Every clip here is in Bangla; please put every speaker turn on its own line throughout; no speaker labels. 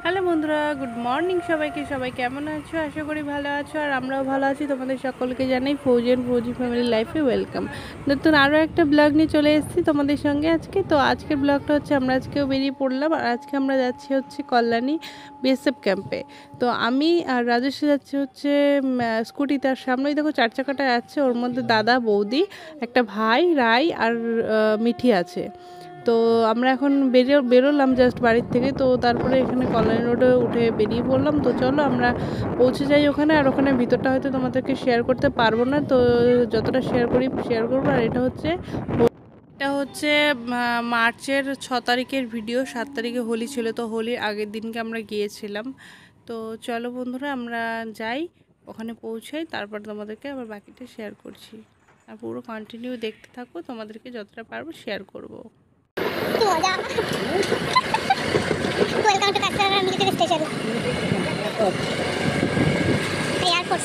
হ্যালো বন্ধুরা, গুড মর্নিং সবাইকে। সবাই কেমন আছো? আশা করি ভালো আছো, আর আমরাও ভালো আছি। তোমাদের সকলকে জানাই ফৌজি অ্যান্ড ফৌজি ফ্যামিলি লাইফে ওয়েলকাম। নতুন আরও একটা ব্লগ নিয়ে চলে এসেছি তোমাদের সঙ্গে আজকে। তো আজকের ব্লগটা হচ্ছে আমরা আজকেও বেরিয়ে পড়লাম, আর আজকে আমরা যাচ্ছি হচ্ছে কল্যাণী বিএসএফ ক্যাম্পে। তো আমি আর রাজেশ যাচ্ছি হচ্ছে স্কুটি, তার সামনেই দেখো চার চাকাটা যাচ্ছে, ওর মধ্যে দাদা, বৌদি, একটা ভাই রাই আর মিঠি আছে। তো আমরা এখন বেরোলাম জাস্ট বাড়ির থেকে। তো তারপরে এখানে কল্যাণী রোডে উঠে বেরিয়ে পড়লাম। তো চলো আমরা পৌঁছে যাই ওখানে। আর ওখানে ভিতরটা হয়তো তোমাদেরকে শেয়ার করতে পারবো না, তো যতটা শেয়ার করবো। আর এটা হচ্ছে মার্চের 6 তারিখের ভিডিও। 7 তারিখে হোলি ছিল, তো হোলির আগের দিনকে আমরা গিয়েছিলাম। তো চলো বন্ধুরা আমরা যাই, ওখানে পৌঁছাই, তারপর তোমাদেরকে আবার বাকিটা শেয়ার করছি। আর পুরো কন্টিনিউ দেখতে থাকো, তোমাদেরকে যতটা পারবো শেয়ার করবো।
কি মজা। Welcome to Kaksar military station, air force.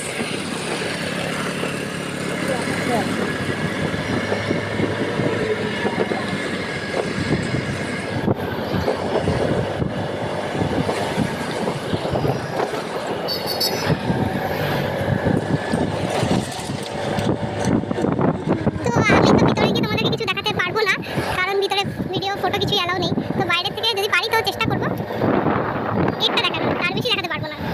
তো আমি তো ভিতরে গিয়ে তোমাদেরকে কিছু দেখাতে পারবো না, কারণ ভিতরে ভিডিও ফটো কিছুই অ্যালাউ নেই। তো বাইরে থেকে যদি পারি তো চেষ্টা করবো গেটটা দেখানোর, তার বেশি দেখাতে পারবো না।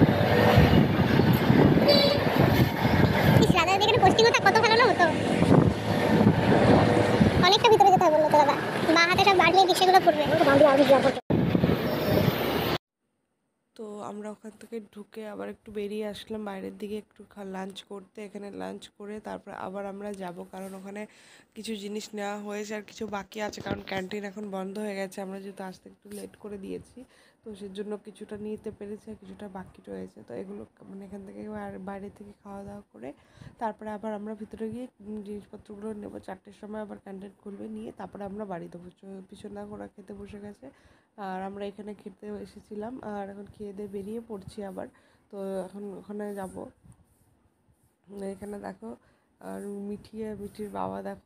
দাদা এখানে পোস্টিং হতো, কত ভালো না হতো। অনেকটা ভিতরে যেতে হবে বললো তো দাদা, বা হাতে সব বাড়িয়ে রিক্সাগুলো পড়বে।
তো আমরা ওখান থেকে ঢুকে আবার একটু বেরিয়ে আসলাম বাইরের দিকে, একটু লাঞ্চ করতে। এখানে লাঞ্চ করে তারপর আবার আমরা যাব, কারণ ওখানে কিছু জিনিস নেওয়া হয়েছে আর কিছু বাকি আছে, কারণ ক্যান্টিন এখন বন্ধ হয়ে গেছে। আমরা যেহেতু আসতে একটু লেট করে দিয়েছি, তো সেজন্য কিছুটা নিতে পেরেছি আর কিছুটা বাকি রয়েছে। তো এগুলো মানে এখান থেকে আর বাইরে থেকে খাওয়া দাওয়া করে তারপরে আবার আমরা ভিতরে গিয়ে জিনিসপত্রগুলো নেবো। 4টের সময় আবার ক্যান্টিন খুলবে, নিয়ে তারপরে আমরা বাড়ি দেবো। পিছন দা ওরা খেতে বসে গেছে, আর আমরা এখানে খেতে এসেছিলাম, আর এখন খেয়ে দিয়ে বেরিয়ে পড়ছি আবার। তো এখন ওখানে যাব। এখানে দেখো, আর মিঠির বাবা দেখো,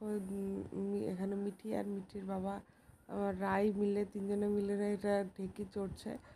এখানে মিঠি আর মিঠির বাবা রাই মিলে, তিনজনে মিলে এটা ঢেকি চড়ছে।